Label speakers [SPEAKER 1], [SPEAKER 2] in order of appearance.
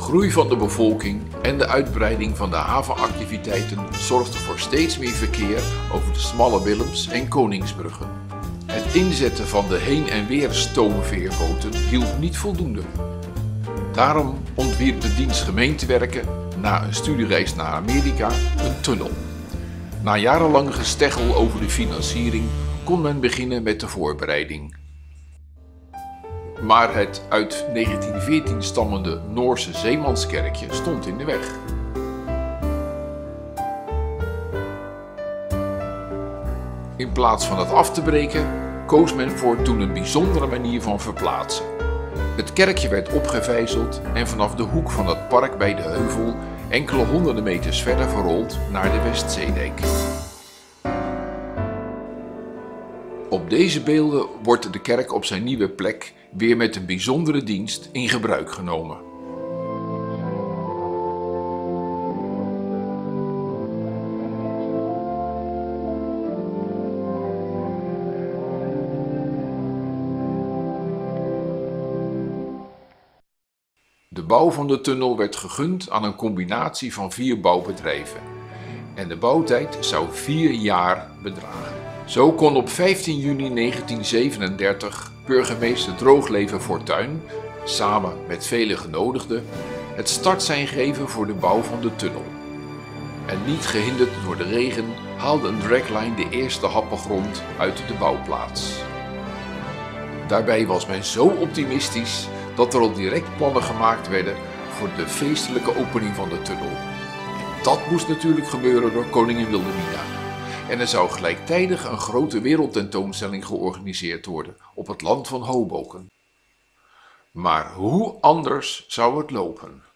[SPEAKER 1] groei van de bevolking en de uitbreiding van de havenactiviteiten zorgde voor steeds meer verkeer over de smalle Willems- en Koningsbruggen. Het inzetten van de heen- en weer stoomveerboten hielp niet voldoende. Daarom ontwierp de dienst gemeentewerken na een studiereis naar Amerika een tunnel. Na jarenlang gesteggel over de financiering kon men beginnen met de voorbereiding. Maar het uit 1914 stammende Noorse zeemanskerkje stond in de weg. In plaats van het af te breken, koos men voor toen een bijzondere manier van verplaatsen. Het kerkje werd opgevijzeld en vanaf de hoek van het park bij de heuvel enkele honderden meters verder verrold naar de Westzeedijk. Op deze beelden wordt de kerk op zijn nieuwe plek weer met een bijzondere dienst in gebruik genomen. De bouw van de tunnel werd gegund aan een combinatie van 4 bouwbedrijven en de bouwtijd zou 4 jaar bedragen. Zo kon op 15 juni 1937 burgemeester Droogleven Fortuyn, samen met vele genodigden, het startsein geven voor de bouw van de tunnel. En niet gehinderd door de regen haalde een dragline de eerste happen grond uit de bouwplaats. Daarbij was men zo optimistisch dat er al direct plannen gemaakt werden voor de feestelijke opening van de tunnel. En dat moest natuurlijk gebeuren door koningin Wilhelmina. En er zou gelijktijdig een grote wereldtentoonstelling georganiseerd worden op het land van Hoboken. Maar hoe anders zou het lopen?